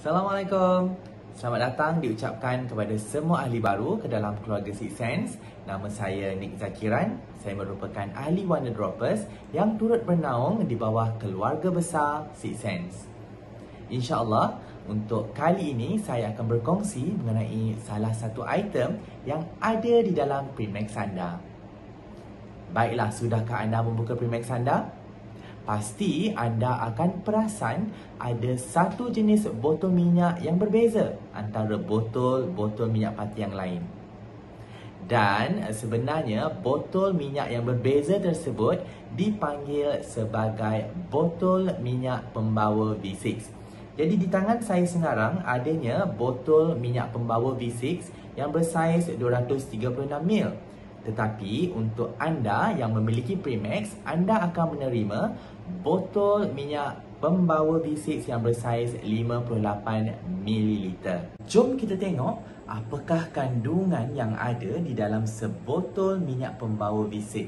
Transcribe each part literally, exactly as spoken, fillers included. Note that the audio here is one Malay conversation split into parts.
Assalamualaikum. Selamat datang diucapkan kepada semua ahli baru ke dalam keluarga Six Sense. Nama saya Nick Zakiran. Saya merupakan ahli Wonder Droppers yang turut bernaung di bawah keluarga besar Six Sense. InsyaAllah, untuk kali ini saya akan berkongsi mengenai salah satu item yang ada di dalam Primax anda. Baiklah, sudahkah anda membuka Primax anda? Pasti anda akan perasan ada satu jenis botol minyak yang berbeza antara botol-botol minyak pati yang lain. Dan sebenarnya botol minyak yang berbeza tersebut dipanggil sebagai botol minyak pembawa V enam. Jadi di tangan saya sekarang adanya botol minyak pembawa V enam yang bersaiz dua ratus tiga puluh enam mililiter. Tetapi untuk anda yang memiliki Primax, anda akan menerima botol minyak pembawa V enam yang bersaiz lima puluh lapan mililiter. Jom kita tengok apakah kandungan yang ada di dalam sebotol minyak pembawa V enam.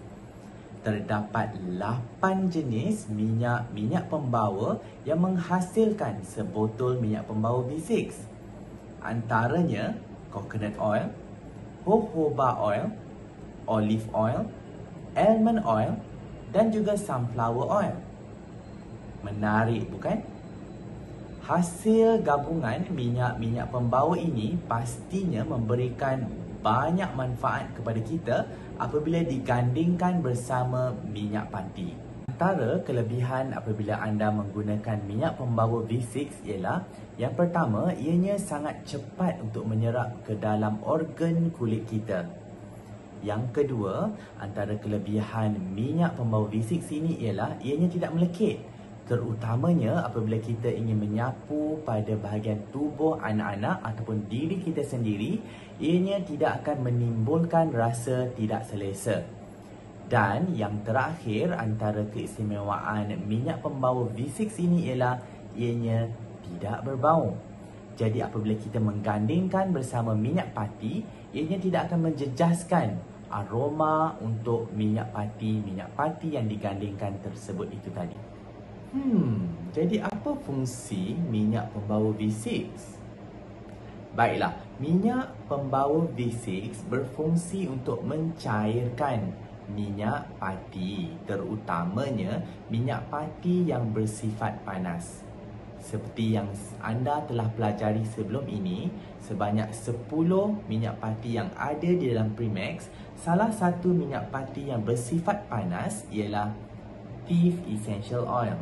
Terdapat lapan jenis minyak-minyak pembawa yang menghasilkan sebotol minyak pembawa V enam. Antaranya coconut oil, jojoba oil, olive oil, almond oil dan juga sunflower oil. Menarik bukan? Hasil gabungan minyak-minyak pembawa ini pastinya memberikan banyak manfaat kepada kita apabila digandingkan bersama minyak pati. Antara kelebihan apabila anda menggunakan minyak pembawa V enam ialah yang pertama, ianya sangat cepat untuk menyerap ke dalam organ kulit kita. Yang kedua, antara kelebihan minyak pembawa V enam ini ialah ianya tidak melekit. Terutamanya apabila kita ingin menyapu pada bahagian tubuh anak-anak ataupun diri kita sendiri, ianya tidak akan menimbulkan rasa tidak selesa. Dan yang terakhir, antara keistimewaan minyak pembawa V enam ini ialah ianya tidak berbau. Jadi apabila kita menggandingkan bersama minyak pati, ianya tidak akan menjejaskan aroma untuk minyak pati, minyak pati yang digandingkan tersebut itu tadi. Hmm, jadi apa fungsi minyak pembawa V enam? Baiklah, minyak pembawa V enam berfungsi untuk mencairkan minyak pati, terutamanya minyak pati yang bersifat panas. Seperti yang anda telah pelajari sebelum ini, sebanyak sepuluh minyak pati yang ada di dalam Primax, salah satu minyak pati yang bersifat panas ialah Teaf Essential Oil.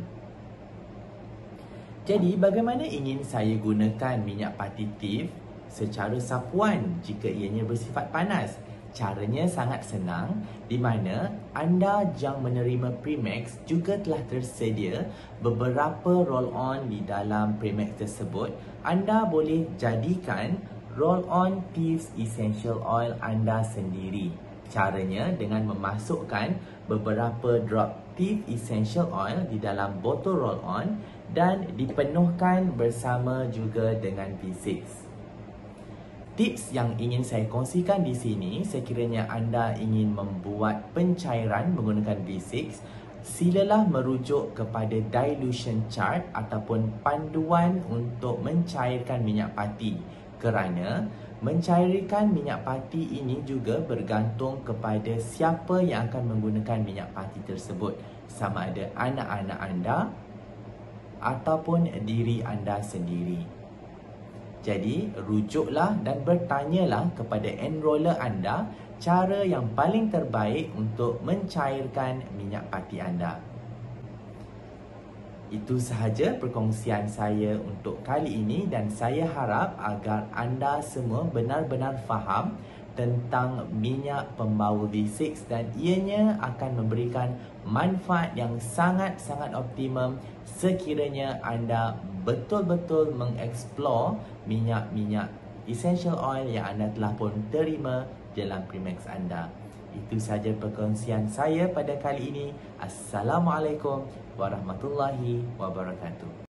Jadi, bagaimana ingin saya gunakan minyak pati Teaf secara sapuan jika ianya bersifat panas? Caranya sangat senang, di mana anda yang menerima Primax juga telah tersedia beberapa roll-on di dalam Primax tersebut. Anda boleh jadikan roll-on Teaf Essential Oil anda sendiri. Caranya dengan memasukkan beberapa drop Teaf Essential Oil di dalam botol roll-on dan dipenuhkan bersama juga dengan V enam. Tips yang ingin saya kongsikan di sini, sekiranya anda ingin membuat pencairan menggunakan V enam, silalah merujuk kepada dilution chart ataupun panduan untuk mencairkan minyak pati. Kerana mencairkan minyak pati ini juga bergantung kepada siapa yang akan menggunakan minyak pati tersebut. Sama ada anak-anak anda ataupun diri anda sendiri. Jadi, rujuklah dan bertanyalah kepada enroller anda cara yang paling terbaik untuk mencairkan minyak pati anda. Itu sahaja perkongsian saya untuk kali ini dan saya harap agar anda semua benar-benar faham tentang minyak pembawa V enam dan ianya akan memberikan manfaat yang sangat-sangat optimum sekiranya anda betul-betul mengeksplor minyak-minyak essential oil yang anda telah pun terima dalam Primax anda. Itu sahaja perkongsian saya pada kali ini. Assalamualaikum warahmatullahi wabarakatuh.